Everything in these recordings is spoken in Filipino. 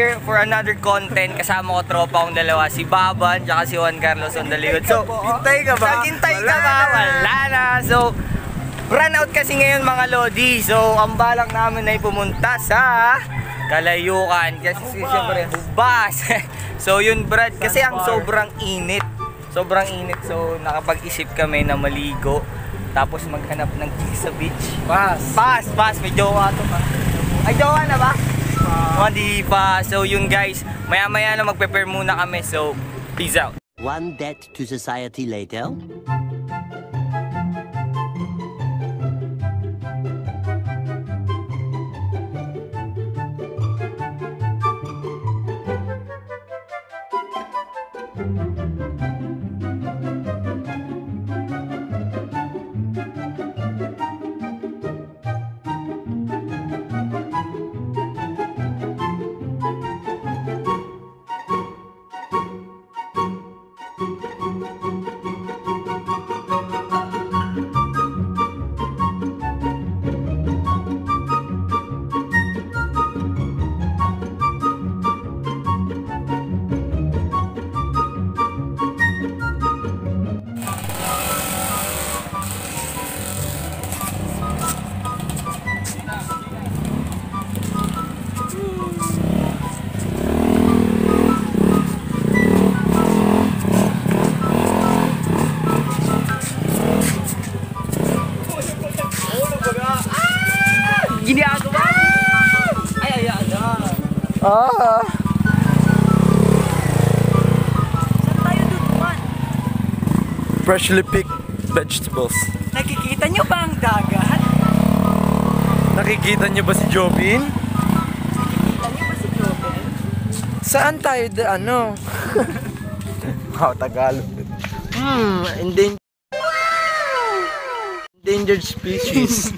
here for another content. Kasama ko tropa kong dalawa, si Baban tsaka si Juan Carlos on the likod. So, hintay ka ba? Hintay ka ba? Wala na. So, run out kasi ngayon mga Lodi. So, ang balak namin ay pumunta sa Kalayukan. Kasi siyempre, hubas. So, yun Brad, kasi ang sobrang init. Sobrang init. So, nakapag-isip kami na maligo. Tapos maghanap ng kiss sa beach. Pass. May jowa to pa. Ay, jowa na ba? Di pa. So, yun guys. Maya-maya na mag-prepare muna kami. So, peace out. One debt to society later. Ginagawa! Ay, Saan tayo duduan? Freshly picked vegetables. Nakikita nyo ba ang dagat? Nakikita niyo ba si Jobin? Nakikita nyo ba si Jobin? Saan tayo Tagalog. Endangered species.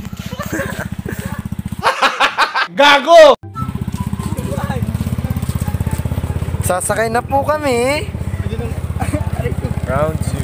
Gago! Sasakay na po kami. Round 2.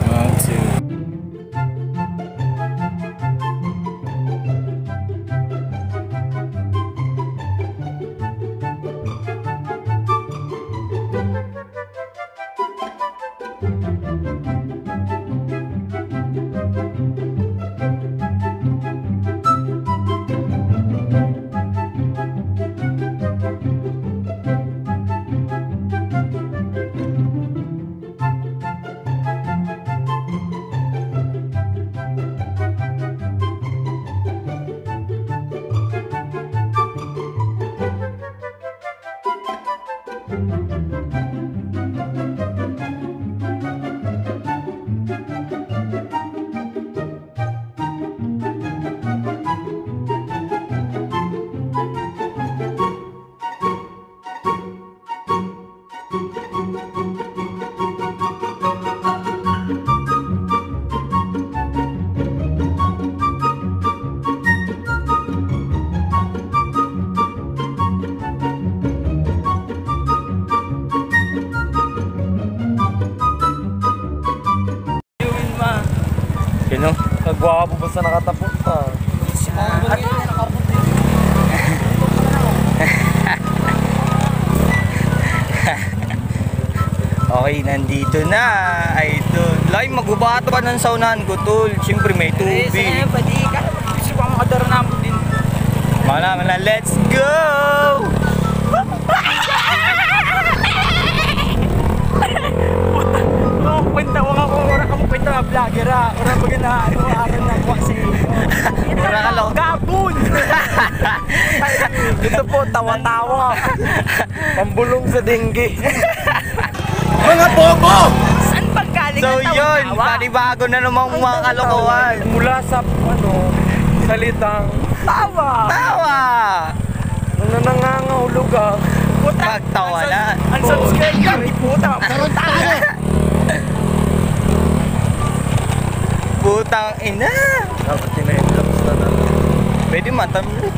Nagwapo ba sa nakatapot ka? Okay, nandito na. Ay, tol. Lai, magbabato ka ng saunahan ko, tol. Siyempre may tubig. Pwede ka. Gusto ko makadara namin din. Malaman na, let's go! Kwenta nga vlogger ha. Orang baga na araw na kasi. Mura ka lang. Gabon! Ito po, tawa-tawa. Pambulong sa dinggi. Mga bobo! Saan paggaling So ang yun, tawa-tawa? panibago na namang mga kalokohan. Mula sa salitang Tawa! Nung nangangahulog ka. Magtawa na. Unsubscribe ka, di puta. Karoon tayo. Putang ina! Dapat tinahilapos na natin. Pwede matamlit.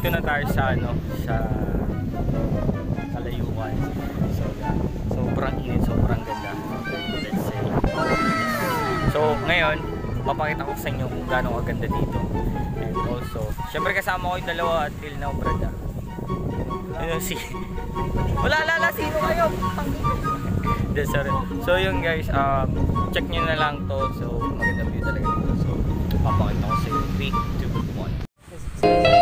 nandito na tayo sa sa Kalayukan. So yeah, sobrang init, sobrang ganda. Let's say. So ngayon, papakita ko sa inyo kung gaano kaganda dito. And also, syempre kasama ko yung dalawa at till now, brada. Wala, sino kayo? Sorry. So yun guys, check nyo na lang to. So maganda view talaga dito. So papakita ko sa inyo. 3, 2, 1.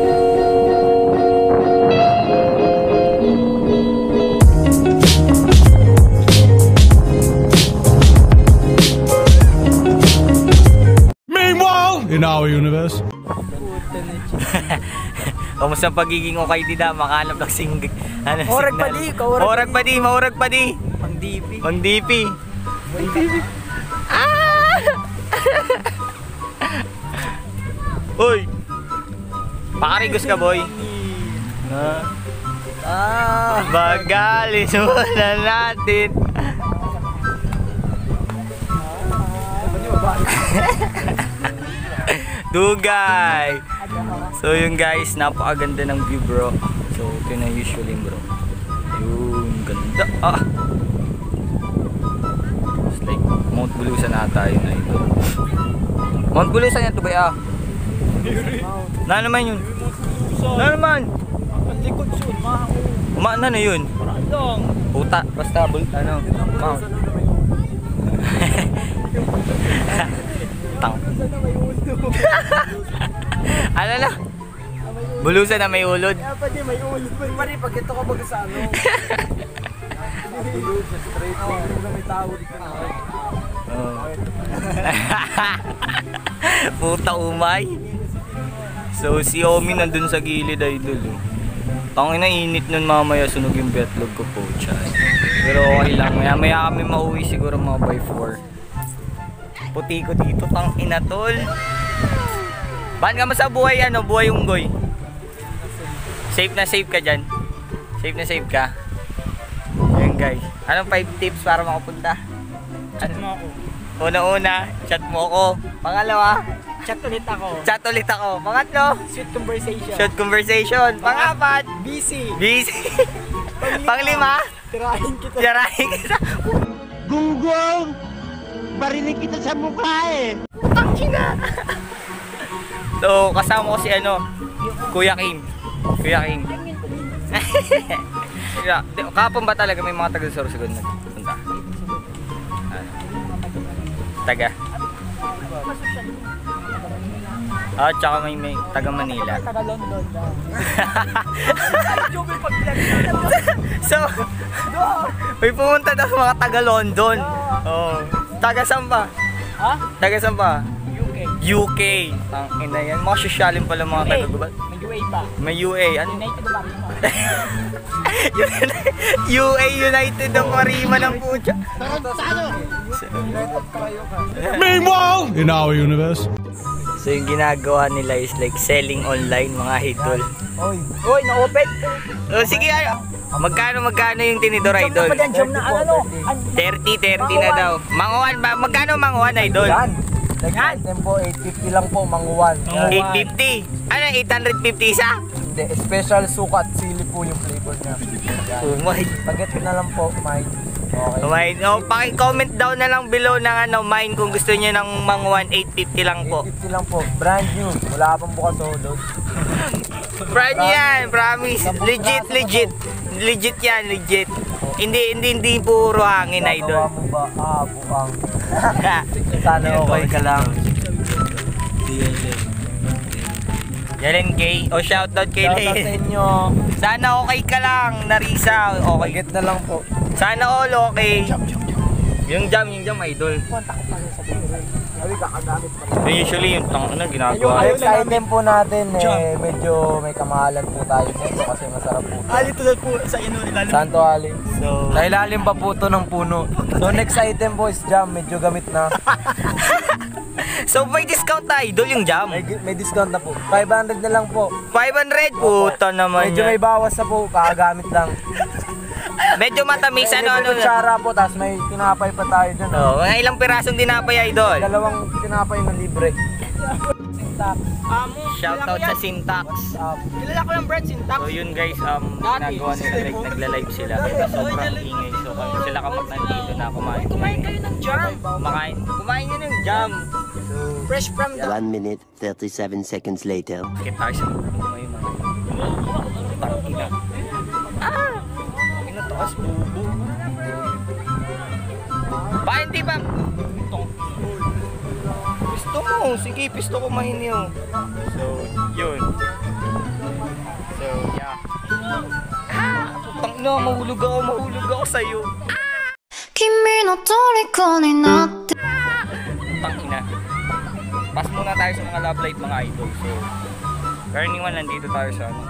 In our universe. Kamusta ang pagiging okay dida? Makahanap ng Orag pa di, kaurag maurag pa di. Pang DP. Ah! Uy! Pakarigos ka, boy. Bagalis muna natin. Dugay! So yun guys, napakaganda ng view bro. So ito na usually bro. Yun, ganda. It's like Mount Bulusan na tayo na ito. Mount Bulusan yan to ba? Na naman yun? Na naman? Ang likod yun, mahal. Na yun? Parang. Puta, basta Mount. Tang. Ano na? Bulusan na may ulod. Kaya pa di, may ulod pa rin. Pari, pag ito ka baga sa ano. Ulod sa straight. May tawid ka na. Puta umay. So si Omi nandun sa gilid idol. Tangin na init nun mamaya, sunog yung betlog ko po. Pero okay lang, maya kami mauwi siguro mga by 4. Puti ko dito, tang ina tol. Baan ka mo sa buhay buhay unggoy? Safe na safe ka dyan? Safe na safe ka? Ayan guys, anong 5 tips para makapunta? Chat mo ako. Una-una, chat mo ako. Pangalawa, Chat ulit ako. chat ulit ako. Pangatlo, Sweet conversation. short conversation. Pangapat, Busy. busy. Panglima, Tirahin kita. tirahin kita. Gunggong! Barinig kita sa mukha eh! Tangina. So, kasama ko si Kuya King. Kuya King. Kapon ba talaga may mga taga-Sorsogon nagpunta? Taga. Tsaka may taga Manila. Taga London. So, may pumunta daw mga taga London. Oh. Taga saan ba? Ha? Taga saan ba? UK. UK. Tangina yan. Mga sosyalin pala mga taga Gubal. May UA pa. May UA. Ano? United ba? UA United ng Marima ng pucha. Meanwhile, in our universe. So yung ginagawa nila is like selling online mga idol. Oy, na-open. Sige magkano yung tinidor idol? Jam na jam na ano? 30 na daw. Manguan ba? Magkano manguan idol? Yan tempo 850 lang po, manguwan. 850. Ano 850 isa? Hindi, special suka at sili po yung flavor niya. Oh my. Spaghetti na lang po, Mike. Okay. Mine, paki-comment down na lang below ng mine kung gusto niyo ng manguan 850 lang po. 850 lang po, brand new. Wala pang bukas ulod. Brand new yan, promise. Legit yan, legit. Hindi puro hangin idol. Gagawa mo ba? Buang. Sana okay ka lang. Yalen Kay. O shoutout kay Shoutout sa Lay. inyo. Sana okay ka lang, Narisa. Okay. Spaghetti na lang po. Sana all okay. Yung jam idol. Sabi kakagamit pa. Usually yung ginagawa. Next item po natin, medyo may kamahalan po tayo nito kasi masarap po. Tulad po sa ilalim. Santo Ali. So, Sa ilalim pa po to ng puno. So next item po is jam, medyo gamit na. so may discount na idol yung jam. May discount na po. 500 na lang po. 500 puta naman Medyo may yan. bawas na po, kakagamit lang. Medyo matamis May kutsara po, tapos may tinapay pa tayo dyan. Oh, mga ilang pirasong dinapay idol. 2 tinapay na libre. Syntax. Shoutout sa Syntax. Kilala ko yung brand Syntax. So yun guys, ginagawa nila like nagla-live sila. Kaya sobrang ingay. So sila kamag nandito na kumain. Kumain kayo ng jam. Kumain nyo ng jam. Fresh from the... 1 minute, 37 seconds later. Bakit tayo sa kumain mga tangina. Inataas bubo. Ba, hindi ba? Pisto mo. Sige, pisto ko mahinyo. So, yun. So, yeah. Tangina, mahulog ako sa'yo. Kimi no toriko ni natte. Tangina. Pass muna tayo sa mga love life mga idol. So, karaniwan nandito tayo sa ano.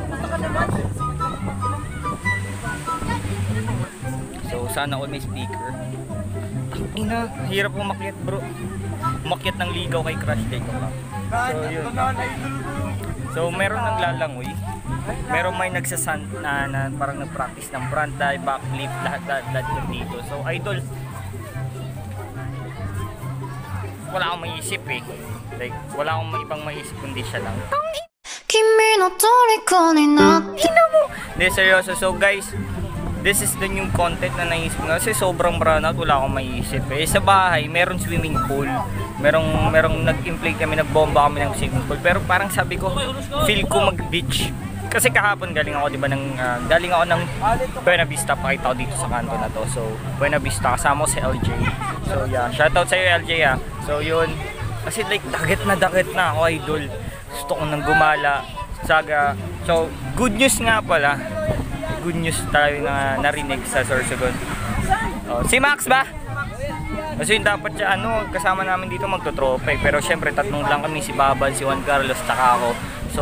So, sana all may speaker. Tangina, hirap umakyat bro. Umakyat ng ligaw kay Crush Day ko lang. So, yun. So, meron naglalangoy. Meron may nagsasan na parang nag-practice ng front dive, backflip, lahat dito. So, idol, wala akong maisip eh. Like, wala akong ibang maisip kundi siya lang. Kimi no toriko ni natte. Hindi, seryoso. So guys, this is the new content na naisip ko. Kasi sobrang burnout, wala akong maisip eh. Sa bahay, meron swimming pool. Merong nag-inflate kami, nagbomba kami ng swimming pool. Pero parang sabi ko, feel ko mag-beach. Kasi kahapon galing ako, di ba, galing ako ng Buena Vista, pakita ko dito sa kanto na to. So, Buena Vista, kasama ko si LJ. So, yeah, shoutout sa'yo LJ ah. So, yun. Kasi like, dagat na ako, idol. Gusto ko nang gumala. Saga. So, good news nga pala. Good news tayo na narinig sa Sorsogon. Oh, si Max ba? Kasi yun dapat siya, kasama namin dito magtotropa eh. Pero syempre, tatlong lang kami, si Baban, si Juan Carlos, tsaka ako. So,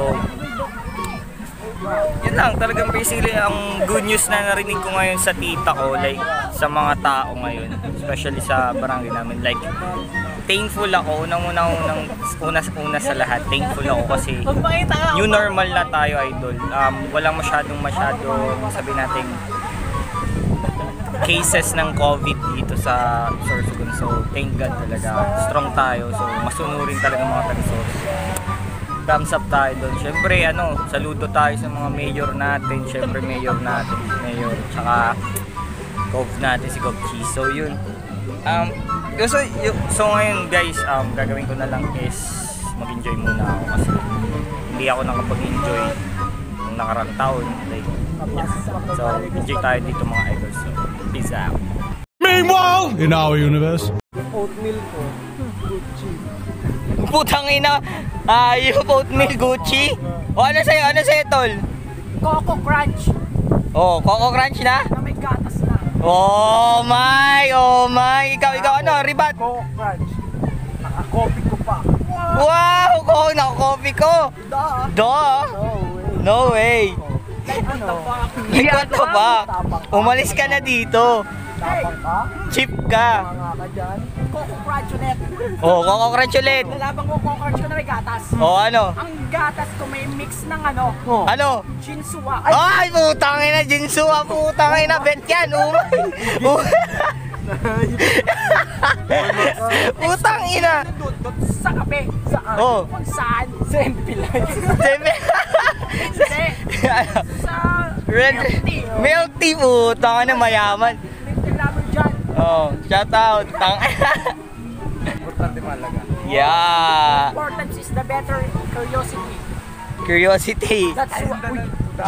yun lang, talagang basically ang good news na narinig ko ngayon sa tita ko, like sa mga tao ngayon, especially sa barangay namin, like thankful ako, una sa lahat, thankful ako kasi new normal na tayo, idol. Walang masyadong sabihin natin cases ng COVID dito sa Sorsogon. So thank God talaga, strong tayo, so masunurin talaga mga taga-Sorsogon. Thumbs up tayo doon. Siyempre, saludo tayo sa mga mayor natin. Siyempre, mayor, tsaka Gov natin, si Gov Cheese. So, yun. So ngayon, guys, gagawin ko na lang is mag-enjoy muna ako kasi hindi ako nakapag-enjoy nung nakarang taon. Like, yeah. So, enjoy tayo dito mga idols. So, peace out. Meanwhile, in our universe. Oatmeal ko. Gucci. Putang ina, yung oatmeal Gucci. O ano sa'yo tol? Coco Crunch. Oh, Coco Crunch na? Na may gatas na. Oh my. Ikaw ano, ribat? Coco Crunch. Naka-coffee ko pa. Wow, naka-coffee ko. No way. Like what the fuck? Umalis ka na dito. Tapang ka? Chip ka. Mga ka dyan. Coco Crunch ulit. Oh, Coco Crunch ulit. Lalabang ko Coco Crunch ko na may gatas. Oh, ano? Ang gatas ko may mix ng Ano? Jinsua. Ay, putang ina, Jinsua, putang ina, bet yan, putang ina. Sa kape. Saan? Oh. Kung saan? Sa Empilay. Hindi. Sa Red milk tea, putang ina, mayaman. Namin dyan. Oh, shout out. Importante malaga. Yeah. Importance is the better curiosity. Curiosity. That's what we...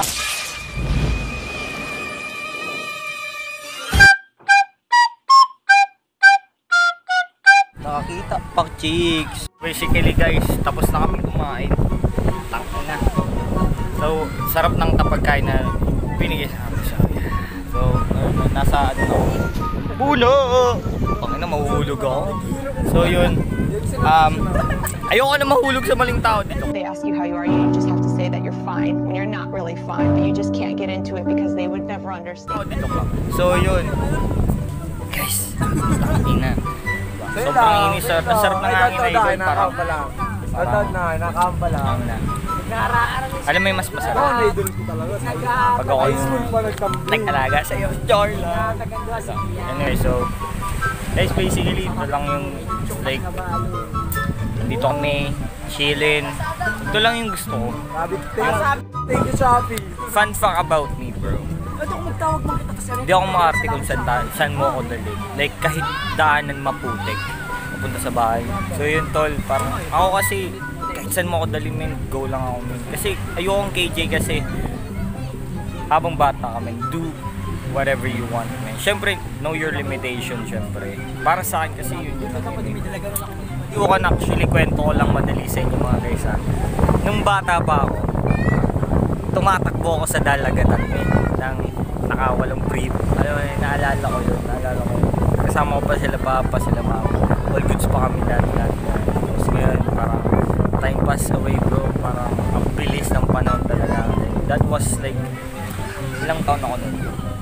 Nakakita, pak chicks. Basically guys, tapos na kami kumain. Tangin na. So, sarap ng tapagkain na binigay sa amin siya. So, nasa ano na ako. Bulo! Tangin na, mahuhulog ako. So yun, ayoko na mahulog sa maling tao dito. They ask you how you are, you just have to say that you're fine when you're not really fine, but you just can't get into it because they would never understand. So yun, guys, tangin na. Sobrang inis, ang sarap ng hangin na idol, parang Nakakamba lang. Alam mo yung mas masarap? Na-idol ko talaga. Pag ako High school pa nag-alaga sa'yo, Charla. Anyway, so guys, basically ito lang yung like dito kami chillin. Ito lang yung gusto ko. Thank you, Shopee. Fun fact about me, bro. Ito kung magtawag mo kita kasi Hindi ako maarte kung saan mo ako dalhin. Like kahit daanan maputik, mapunta sa bahay. So yun tol, parang ako kasi kahit saan mo ako dalhin, men, go lang ako, men. Kasi ayokong KJ kasi habang bata kami, do whatever you want, men. Syempre, know your limitation, syempre. Para sa akin kasi yun yung hindi ko kan actually kwento ko lang madali sa inyo mga guys ha. Nung bata pa ako, tumatakbo ako sa dalagatan, men, ng nakawalang brief. Ayun, naalala ko yun. Kasama ko pa sila papa, sila mama. All goods pa kami dati. Tapos ngayon, parang time pass away, bro. Parang ang bilis ng panahon talaga. That was like, ilang taon ako nun?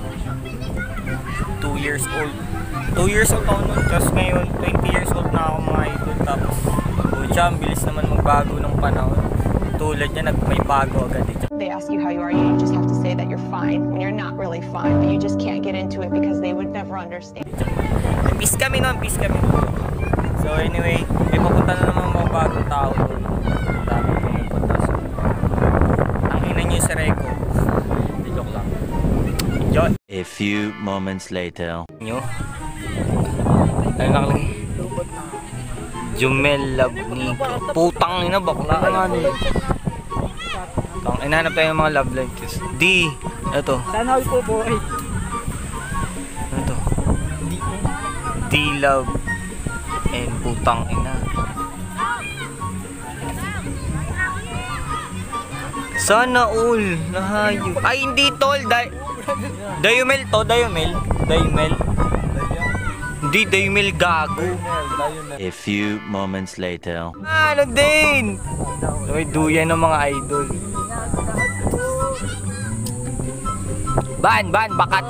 2 years old. 2 years old ako nun. Tapos ngayon, 20 years old na ako mga idol. Tapos, ang bilis naman magbago ng panahon. Tulad niya, may bago agad. They ask you how you are, you just have to say that you're fine when you're not really fine, but you just can't get into it because they would never understand. Peace kami nun. So anyway, may papunta na naman mga bagong tao doon. Dami pumupunta sa ang ina niyo sa Reco. Joke lang. Enjoy. A few moments later. Nyo? Ano nakalagay? Jumel Love Nico. Putang ina, bakla ka nga nila. Inahanap tayo ng mga love life. D. Ano to? Sana all po, boy. Ano to? D Love and putang ina. Sana all. Nahayo. Ay hindi tol. Dayumel to. Dayumel. Hindi Dayumel gago. A few moments later. Ano din? May duyan ng mga idol. Ban, bakat.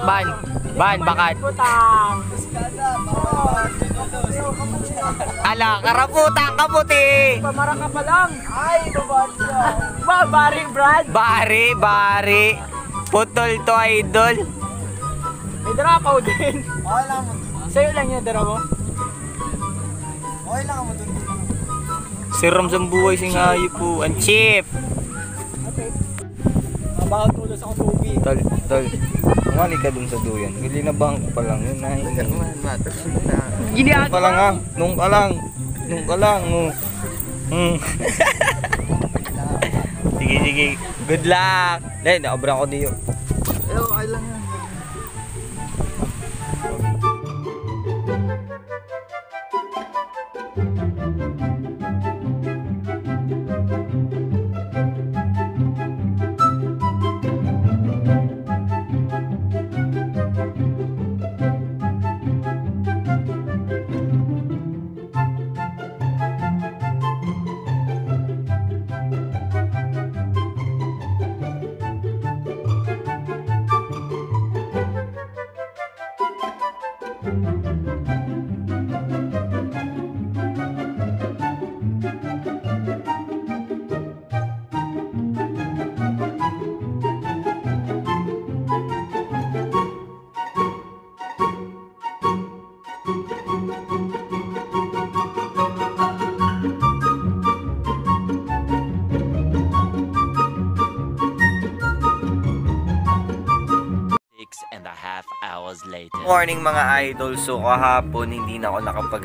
Ala, karaputan, kaputi. Pamara ka pa lang. Ay, Bari, Brad. Bari. Putol to, idol. May drapaw din. Okay lang mo. Sa'yo lang yung dara mo? Okay lang mo dun. Si Ramzan buhay sing hayop po. Ang cheap. Mabakal tulos ako tubig. Tol. Umali ka dun sa duyan. Ginabang ko pa lang yun. Ginabang pa lang ha. Nung ka lang. Sige. Good luck. Dahil, nakabrang ko diyo. Okay lang yan. Later. Morning mga idol. So kahapon hindi na ako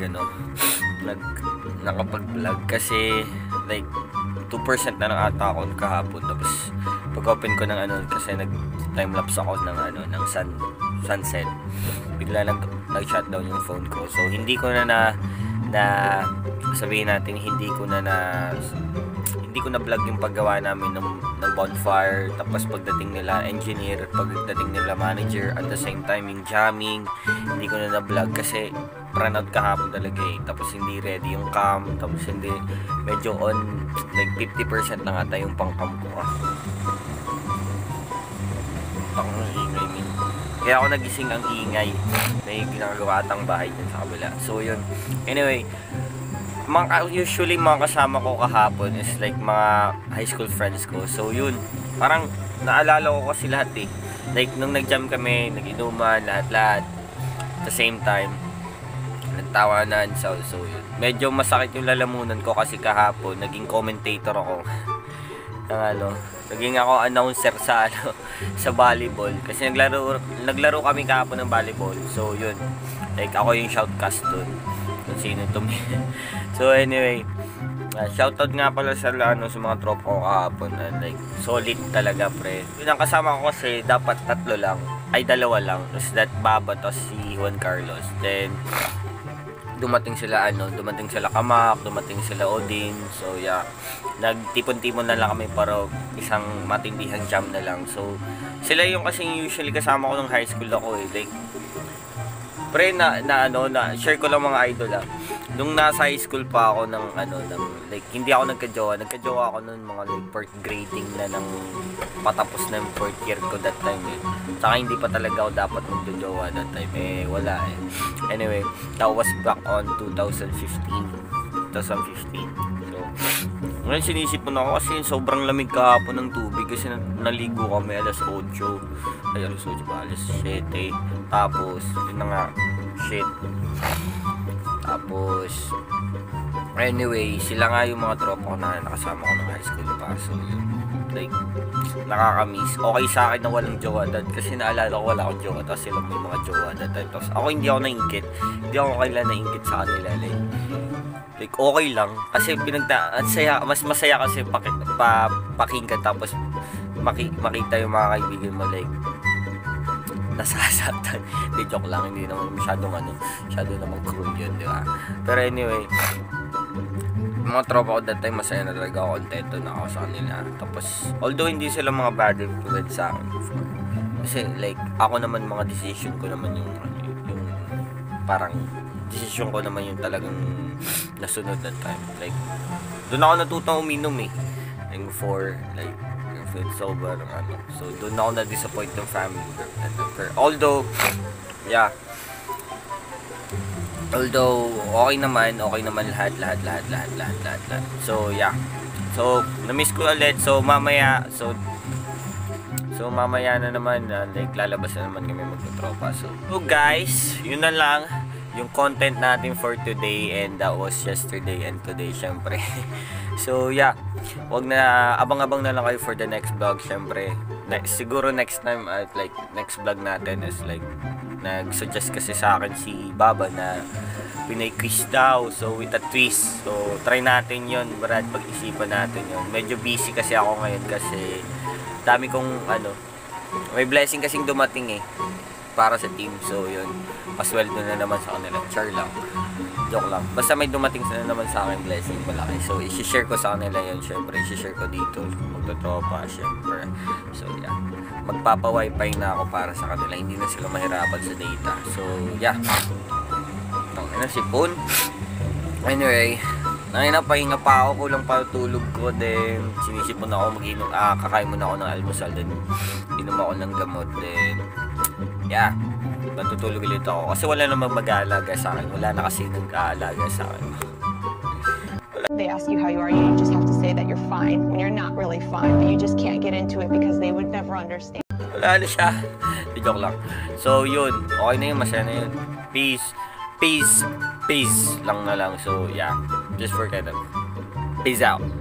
nakapag-vlog kasi like 2% na lang ata ako kahapon. Tapos pag-open ko ng kasi nag-timelapse ako ng sunset. Bigla lang nag-shutdown yung phone ko. So hindi ko na sabihin natin hindi ko na vlog yung paggawa namin ng bonfire, tapos pagdating nila engineer, pagdating nila manager, at the same time yung jamming hindi ko na vlog kasi run out kahapon talaga tapos hindi ready yung cam, tapos hindi medyo on like 50% na ata yung pang cam ko kaya ako nagising ang ingay, may ginagawa atang bahay dyan sa kabila. So yun, anyway, usually mga kasama ko kahapon is like mga high school friends ko. So yun, parang naalala ko kasi lahat like nung nag-jam kami, nag-inuman, lahat-lahat at the same time. nagtawanan. So yun. Medyo masakit yung lalamunan ko kasi kahapon naging commentator ako. Naging ako announcer sa sa volleyball kasi naglaro kami kahapon ng volleyball. So yun. Like ako yung shoutcast dun. Kung sino So anyway, shoutout nga pala sa sa mga tropa ko kahapon. Like solid talaga pre. Yun ang kasama ko kasi dapat 3 lang. Ay 2 lang. Tapos that Baba tapos si Juan Carlos. Then dumating sila Kamak, dumating sila Odin. So yeah, nagtipon-tipon na lang kami para isang matindihang jam na lang. So sila yung kasi usually kasama ko nung high school ako like pre na share ko lang mga idol nung nasa high school pa ako ng like hindi ako nagka-jowa ako nung mga like 4th grading na ng patapos ng 4th year ko that time saka hindi pa talaga ako dapat magjo-jowa that time wala anyway, that was back on 2015 so ngayon sinisipon ako kasi sobrang lamig kahapon ng tubig kasi naligo kami alas 7 tapos yun na nga tapos anyway sila nga yung mga tropa ko na nakasama ko ng high school pa so yun like nakakamiss okay sa akin na walang jowa dad kasi naalala ko wala akong jowa tapos sila may mga jowa dad tapos ako hindi ako nainggit hindi ako kailan nainggit sa kanila like okay lang kasi mas masaya kasi pakinggan tapos makita yung mga kaibigan mo like nasasaktan. Di joke lang, hindi naman masyado naman cruel yun, di ba? Pero anyway, mga tropa ko that time masaya na talaga ako, kontento na ako sa kanila. Tapos although hindi sila mga bad influence sa akin kasi like ako naman mga decision ko naman yung parang decision ko naman yung talagang nasunod that time. Like doon ako natutong uminom like before like it's over so doon ako na-disappoint yung family although okay naman lahat so yeah so na-miss ko ulit so mamaya na naman like lalabas na naman kami magtutropa so guys yun na lang yung content natin for today and that was yesterday and today syempre so yeah wag na abang-abang na lang kayo for the next vlog syempre siguro next time like next vlog natin is like nag-suggest kasi sa akin si Baba na Pinay quiz daw so with a twist so try natin yon Brad pag-isipan natin yon medyo busy kasi ako ngayon kasi dami kong may blessing kasing dumating para sa team so yun pasweldo na naman sa kanila char lang joke lang basta may dumating na naman sa akin blessing malaki so i-share ko sa kanila yun syempre i-share ko dito magtotropa syempre so yeah magpapa-wifi na ako para sa kanila hindi na sila mahirapan sa data so yeah tangina sipon anyway pahinga pa ako kulang pa tulog ko then sinisipon ako mag-inom kakain muna ako ng almusal then inom ako ng gamot then yeah, matutulog ulit ako kasi wala namang mag-aalaga sa akin. Wala na kasi nag-aalaga sa akin. They ask you how you are, you just have to say that you're fine when you're not really fine, but you just can't get into it because they would never understand. Wala na siya. Joke lang. So yun, okay na yun, masaya na yun. Peace lang na lang. So yeah, just forget it. Peace out.